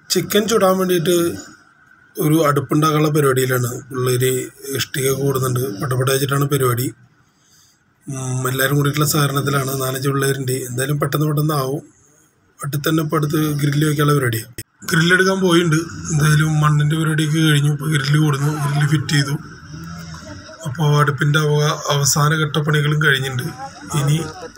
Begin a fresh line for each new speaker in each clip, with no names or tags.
Chicken ചുടാൻ വേണ്ടിയിട്ട് ഒരു അടുപ്പുണ്ടാക്കാനുള്ള പരിപാടിയിലാണ്. പിള്ളേർ ഇഷ്ടിക കൂടുന്നുണ്ട്. പട്ടപ്പട്ടാച്ചിട്ടാണ് പരിപാടി. എല്ലാവരും കൂടിയിട്ടുള്ള സഹകരണത്തിലാണ്. 4-5 പിള്ളേരുണ്ട്. എന്തായാലും പെട്ടെന്ന് ആവും. തന്നെ ഇപ്പോൾ അടുത്ത് ഗ്രില്ല് വയ്ക്കാനുള്ള പരിപാടിയാണ്. ഗ്രില്ലെടുക്കാൻ പോയിട്ടുണ്ട്. എന്തായാലും മണ്ണിൻ്റെ പരിപാടിയൊക്കെ കഴിഞ്ഞു. ഇപ്പോൾ ഗ്രില്ല് കൂടുന്നു. ഗ്രില്ല് ഫിറ്റ് ചെയ്തു. അപ്പോൾ അടുപ്പിൻ്റെ അവസാന ഘട്ടപ്പണികളും കഴിഞ്ഞിട്ടുണ്ട്. ഇനി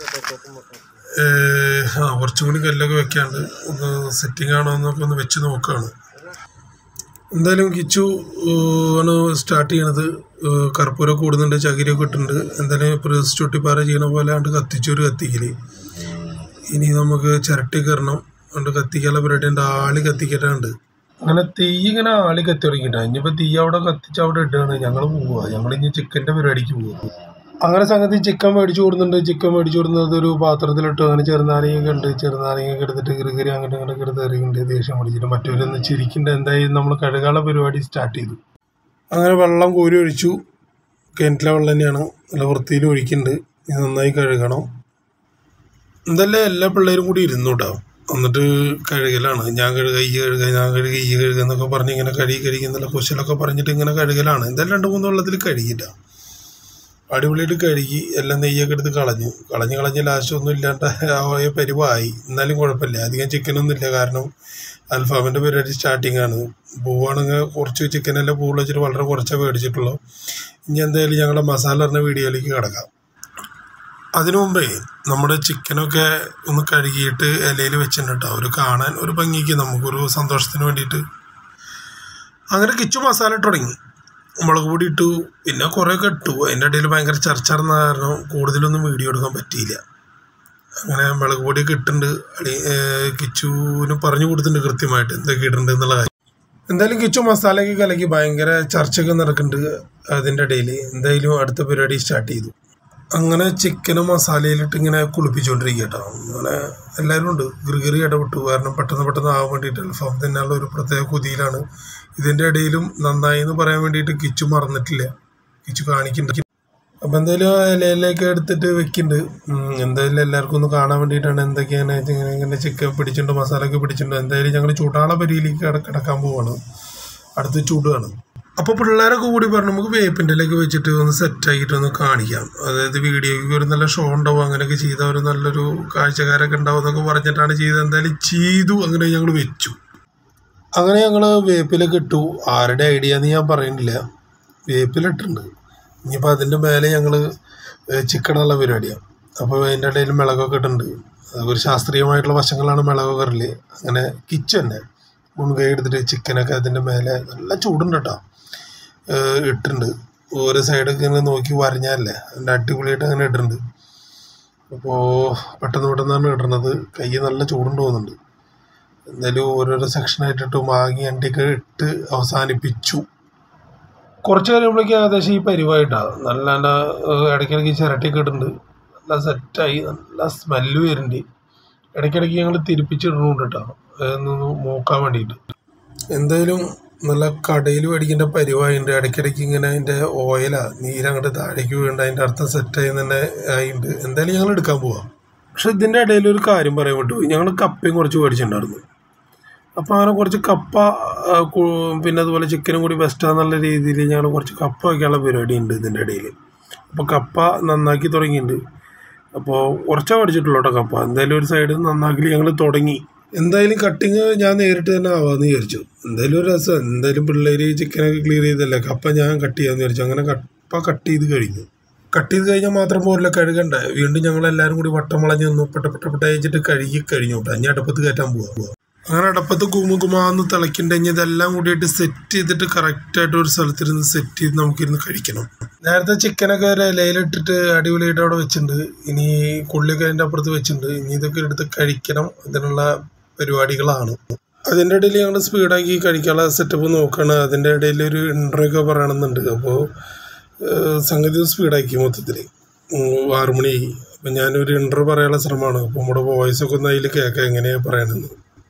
കുറച്ചും കൂടി കല്ലൊക്കെ വെക്കാണ്ട് ഒന്ന് സെറ്റിംഗ് ആണോ എന്നൊക്കെ ഒന്ന് വെച്ച് നോക്കുകയാണ്. എന്തായാലും കിച്ചു ആണ് സ്റ്റാർട്ട് ചെയ്യണത്. കർപ്പൂരമൊക്കെ കൂടുന്നുണ്ട്, ചകിരിയൊക്കെ ഇട്ടിട്ടുണ്ട്. എന്തായാലും പ്രസ് ചുട്ടിപ്പാറ ചെയ്യണ പോലെ ആണ്ട് കത്തിച്ചൊരു കത്തിക്കൽ. ഇനി നമുക്ക് ചിരട്ടി കയറണം. അതുകൊണ്ട് കത്തിക്കാനുള്ള പരിപാടി ഉണ്ട്. ആളി കത്തിക്കട്ടാണ്ട് അങ്ങനെ തീ ഇങ്ങനെ ആളി കത്തി തുടങ്ങിയിട്ടാണ്. ഇനിയിപ്പോൾ തീ അവിടെ കത്തിച്ച് അവിടെ ഇട്ടാണ് ഞങ്ങൾ പോവുക. ഞങ്ങളിനി ചിക്കൻ്റെ പരിപാടിക്ക് പോകുക. അങ്ങനെ സംഗതി ചിക്കൻ മേടിച്ചു കൊടുക്കുന്നുണ്ട്. ചിക്കൻ മേടിച്ചു കൊടുക്കുന്നത് ഒരു പാത്രത്തിലിട്ട് അങ്ങനെ ചെറുനാരങ്ങയൊക്കെ ഉണ്ട്. ചെറുനാരങ്ങയൊക്കെ എടുത്തിട്ട് കിറുകരി അങ്ങോട്ട് ഇങ്ങോട്ട് എടുത്ത് എറിയുന്നുണ്ട്. ദേഷ്യം പിടിച്ചിട്ട് മറ്റൊരൊന്ന് ചിരിക്കുന്നുണ്ട്. എന്തായാലും നമ്മൾ കഴുകാനുള്ള പരിപാടി സ്റ്റാർട്ട് ചെയ്തു. അങ്ങനെ വെള്ളം കോരി ഒഴിച്ചു. കിണറ്റിലെ വെള്ളം തന്നെയാണ്. നല്ല വൃത്തിയിൽ ഒഴിക്കുന്നുണ്ട്. ഇത് നന്നായി കഴുകണം. എന്തായാലും എല്ലാ പിള്ളേരും കൂടി ഇരുന്നു കേട്ടോ. എന്നിട്ട് കഴുകലാണ്. ഞാൻ കഴുകുക, ഈ കഴുകുക, ഞാൻ കഴുകുക, ഈ കഴുകുക എന്നൊക്കെ പറഞ്ഞ് ഇങ്ങനെ കഴുകുന്നുള്ള കുശലൊക്കെ പറഞ്ഞിട്ട് ഇങ്ങനെ കഴുകലാണ്. എന്തായാലും 2-3 വെള്ളത്തിൽ കഴുകിയിട്ട അടിപൊളിയായിട്ട് കഴുകി എല്ലാം നെയ്യൊക്കെ എടുത്ത് കളഞ്ഞ് ലാസ്റ്റ് ഒന്നും ഇല്ലാണ്ട് ആയ പരിവായി. എന്നാലും കുഴപ്പമില്ല. അധികം ചിക്കനൊന്നും ഇല്ല. കാരണം അൽഫാമിൻ്റെ പരിപാടി സ്റ്റാർട്ടിങ് ആണ്. പോവുകയാണെങ്കിൽ കുറച്ച് ചിക്കനെല്ലാം പൂൾ വെച്ചിട്ട് വളരെ കുറച്ചേ മേടിച്ചിട്ടുള്ളൂ. ഇനി എന്തായാലും ഞങ്ങളുടെ മസാല പറഞ്ഞ വീഡിയോയിലേക്ക് കിടക്കാം. അതിനു മുമ്പേ നമ്മുടെ ചിക്കനൊക്കെ ഒന്ന് കഴുകിയിട്ട് ഇലയിൽ വെച്ചിട്ടുണ്ട്. ഒരു കാണാൻ ഒരു ഭംഗിക്ക്, നമുക്കൊരു സന്തോഷത്തിന് വേണ്ടിയിട്ട്. അങ്ങനെ കിച്ചു മസാല ഇട്ട് തുടങ്ങി. മുളക് പൊടി ഇട്ടു, പിന്നെ കുറേയൊക്കെ ഇട്ടു. അതിൻ്റെ ഇടയിൽ ഭയങ്കര ചർച്ച നടന്ന കാരണം കൂടുതലൊന്നും വീഡിയോ എടുക്കാൻ പറ്റിയില്ല. അങ്ങനെ മുളക് പൊടിയൊക്കെ ഇട്ടിട്ടുണ്ട്. കിച്ചുവിന് പറഞ്ഞു കൊടുത്തിട്ടുണ്ട് കൃത്യമായിട്ട് എന്തൊക്കെ ഇട്ടിട്ടുണ്ട് എന്നുള്ള കാര്യം. എന്തായാലും കിച്ചു മസാലയൊക്കെ കലക്കി ഭയങ്കര ചർച്ചയൊക്കെ നടക്കുന്നുണ്ട്. അതിൻ്റെ ഇടയിൽ എന്തായാലും അടുത്ത പരിപാടി സ്റ്റാർട്ട് ചെയ്തു. അങ്ങനെ ചിക്കനും മസാലയിലിട്ട് ഇങ്ങനെ കുളിപ്പിച്ചുകൊണ്ടിരിക്കുക കേട്ടോ. അങ്ങനെ എല്ലാവരും ഉണ്ട്. ഗിറി ഇടപെട്ടു. കാരണം പെട്ടെന്ന് ആവാൻ വേണ്ടിയിട്ട് അൽഫാം തന്നെയുള്ള ഒരു പ്രത്യേക കൊതിയിലാണ്. ഇതിൻ്റെ ഇടയിലും നന്നായി എന്ന് പറയാൻ വേണ്ടിയിട്ട് കിച്ചു മറന്നിട്ടില്ല. കിച്ചു കാണിക്കുന്നുണ്ട്. അപ്പം എന്തായാലും ഇലയിലേക്ക് എടുത്തിട്ട് വെക്കുന്നുണ്ട്. എന്തായാലും എല്ലാവർക്കും ഒന്ന് കാണാൻ വേണ്ടിയിട്ടാണ് എന്തൊക്കെയാണ് ഇങ്ങനെ ചിക്കൻ പിടിച്ചിട്ടുണ്ട്, മസാലയൊക്കെ പിടിച്ചിട്ടുണ്ട്. എന്തായാലും ഞങ്ങൾ ചൂടാള പരിയിലേക്ക് കിടക്കാൻ പോവാണ്. അടുത്ത് ചൂടാണ്. അപ്പോൾ പിള്ളേരൊക്കെ കൂടി പറഞ്ഞു നമുക്ക് വേപ്പിൻ്റെ ഇലയൊക്കെ വെച്ചിട്ട് ഒന്ന് സെറ്റാക്കിയിട്ട് ഒന്ന് കാണിക്കാം. അതായത് വീഡിയോയ്ക്ക് ഒരു നല്ല ഷോ ഉണ്ടാവും, അങ്ങനെയൊക്കെ ചെയ്താൽ ഒരു നല്ലൊരു കാഴ്ചക്കാരൊക്കെ ഉണ്ടാവും എന്നൊക്കെ പറഞ്ഞിട്ടാണ് ചെയ്തത്. എന്തായാലും ചെയ്തു. അങ്ങനെ ഞങ്ങൾ വെച്ചു. അങ്ങനെ ഞങ്ങൾ വേപ്പിലൊക്കെ ഇട്ടു. ആരുടെ ഐഡിയ എന്ന് ഞാൻ പറയുന്നില്ല. വേപ്പിലിട്ടുണ്ട്. ഇനിയിപ്പോൾ അതിൻ്റെ മേലെ ഞങ്ങൾ ചിക്കനുള്ള പരിപാടിയാണ്. അപ്പോൾ അതിൻ്റെ ഇടയിൽ മിളകൊക്കെ ഇട്ടുണ്ട്. അതൊരു ശാസ്ത്രീയമായിട്ടുള്ള വശങ്ങളാണ് മിളകൊക്കെ ഇറല്. അങ്ങനെ കിച്ചൺ തന്നെ മുൻകൈ എടുത്തിട്ട് ചിക്കനൊക്കെ അതിൻ്റെ മേലെ നല്ല ചൂടുണ്ട് കേട്ടോ ഇട്ടിട്ടുണ്ട്. ഓരോ സൈഡൊക്കെ ഇങ്ങനെ നോക്കി വരഞ്ഞാലേ അതിൻ്റെ അടിപൊളിയായിട്ട് അങ്ങനെ ഇട്ടിട്ടുണ്ട്. അപ്പോൾ പെട്ടെന്നാണ് ഇടുന്നത്. കൈ നല്ല ചൂടുണ്ട് പോകുന്നുണ്ട്. എന്തായാലും ഓരോരോ സെക്ഷനായിട്ടിട്ട് മാങ്ങി അണ്ടിയൊക്കെ ഇട്ട് അവസാനിപ്പിച്ചു. കുറച്ച് കഴിയുമ്പോഴേക്കും ഏകദേശം ഈ പരിവായിട്ടാണ്. നല്ല ഇടയ്ക്കിടയ്ക്ക് ചിരട്ടിയൊക്കെ ഇടുന്നുണ്ട്. നല്ല സെറ്റായി. നല്ല സ്മെല്ല് വരുന്നുണ്ട്. ഇടയ്ക്കിടയ്ക്ക് ഞങ്ങൾ തിരിപ്പിച്ചിടുന്നുണ്ട് കേട്ടോ, അതൊന്ന് നോക്കാൻ വേണ്ടിയിട്ട്. എന്തായാലും നല്ല കടയിൽ മേടിക്കേണ്ട പരിവായിട്ടുണ്ട്. ഇടയ്ക്കിടയ്ക്ക് ഇങ്ങനെ അതിൻ്റെ നീരങ്ങോട്ട് താഴേക്ക് വീണ്ട അതിൻ്റെ അർത്ഥം സെറ്റായി തന്നെ ആയിട്ടുണ്ട്. എന്തായാലും ഞങ്ങൾ എടുക്കാൻ പോവാം. പക്ഷെ ഇതിൻ്റെ ഇടയിൽ ഒരു കാര്യം പറയാൻ വിട്ടുപോയി. ഞങ്ങൾ കപ്പയും കുറച്ച് മേടിച്ചിട്ടുണ്ടായിരുന്നു. അപ്പോൾ അങ്ങനെ കുറച്ച് കപ്പ പിന്നെ അതുപോലെ ചിക്കനും കൂടി ബെസ്റ്റാന്നുള്ള രീതിയിൽ ഞങ്ങൾ കുറച്ച് കപ്പ വയ്ക്കാനുള്ള പരിപാടി ഉണ്ട് ഇതിൻ്റെ ഇടയിൽ. അപ്പോൾ കപ്പ നന്നാക്കി തുടങ്ങിയിട്ടുണ്ട്. അപ്പോൾ കുറച്ചേ മേടിച്ചിട്ടുള്ളൂ കേട്ടോ കപ്പ. എന്തായാലും ഒരു സൈഡ് നന്നാക്കി ഞങ്ങൾ തുടങ്ങി. എന്തായാലും കട്ടിങ് ഞാൻ നേരിട്ട് തന്നെ ആവാമെന്ന് വിചാരിച്ചു. എന്തായാലും ഒരു രസം. എന്തായാലും പിള്ളേർ ചിക്കനൊക്കെ ക്ലിയർ ചെയ്തല്ലേ, കപ്പ ഞാൻ കട്ട് ചെയ്യാമെന്ന് വിചാരിച്ചു. അങ്ങനെ കപ്പ കട്ട് ചെയ്ത് കഴിഞ്ഞു. കട്ട് ചെയ്ത് കഴിഞ്ഞാൽ മാത്രം പോരല്ല, കഴുകണ്ട. വീണ്ടും ഞങ്ങളെല്ലാവരും കൂടി വട്ടം വളഞ്ഞ് നിന്ന് പെട്ട അയച്ചിട്ട് കഴുകി കഴിഞ്ഞു കേട്ടോ. ഇനി അടുപ്പത്ത് കയറ്റാൻ പോവാം. അങ്ങനെ അടുപ്പത്ത് കുമാന്ന് തിളക്കിണ്ടെങ്കിൽ ഇതെല്ലാം കൂടിയിട്ട് സെറ്റ് ചെയ്തിട്ട് കറക്റ്റായിട്ട് ഒരു സ്ഥലത്തിരുന്ന് സെറ്റ് ചെയ്ത് നമുക്കിരുന്ന് കഴിക്കണം. നേരത്തെ ചിക്കനൊക്കെ ഒരു ഇലയിലിട്ടിട്ട് അടിപൊളിയായിട്ട് അവിടെ വെച്ചിട്ടുണ്ട്. ഇനി കൊള്ളിയൊക്കെ അതിൻ്റെ അപ്പുറത്ത് വെച്ചിട്ടുണ്ട്. ഇനി ഇതൊക്കെ എടുത്ത് കഴിക്കണം. ഇതിനുള്ള പരിപാടികളാണ്. അതിൻ്റെ ഇടയിൽ ഞങ്ങൾ സ്പീഡാക്കി കഴിക്കാനുള്ള സെറ്റപ്പ് നോക്കുകയാണ്. അതിൻ്റെ ഇടയിൽ ഒരു ഇൻട്രോ ഒക്കെ പറയണമെന്നുണ്ട്. അപ്പോൾ സംഗതി സ്പീഡാക്കി മൊത്തത്തിൽ 6 മണി. അപ്പം ഞാനൊരു ഇൻട്രോ പറയാനുള്ള ശ്രമമാണ്. അപ്പോൾ നമ്മുടെ വോയിസൊക്കെ ഒന്ന് അതിൽ കേൾക്കാം എങ്ങനെയാണ് പറയണമെന്ന്.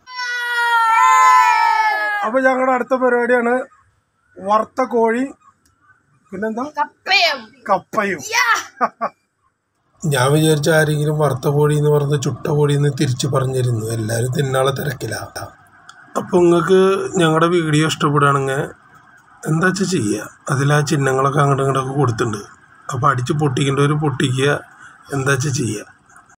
അപ്പോൾ ഞങ്ങളുടെ അടുത്ത പരിപാടിയാണ് വറുത്ത കോഴി, പിന്നെന്താ കപ്പയും. ഞാൻ വിചാരിച്ച ആരെങ്കിലും വറുത്ത കോഴി എന്ന് പറഞ്ഞ് ചുട്ട കോഴി എന്ന് തിരിച്ചു പറഞ്ഞിരുന്നു. എല്ലാവരും തിന്നാളെ തിരക്കിലാണ്. അപ്പോൾ നിങ്ങൾക്ക് ഞങ്ങളുടെ വീഡിയോ ഇഷ്ടപ്പെടുകയാണെങ്കിൽ എന്താ വെച്ചാൽ ചെയ്യുക. അതിൽ ആ ചിഹ്നങ്ങളൊക്കെ അങ്ങോട്ടും ഇങ്ങോട്ടൊക്കെ കൊടുത്തിട്ടുണ്ട്. അപ്പോൾ അടിച്ച് പൊട്ടിക്കേണ്ടവർ പൊട്ടിക്കുക, എന്താ വെച്ചാൽ ചെയ്യുക.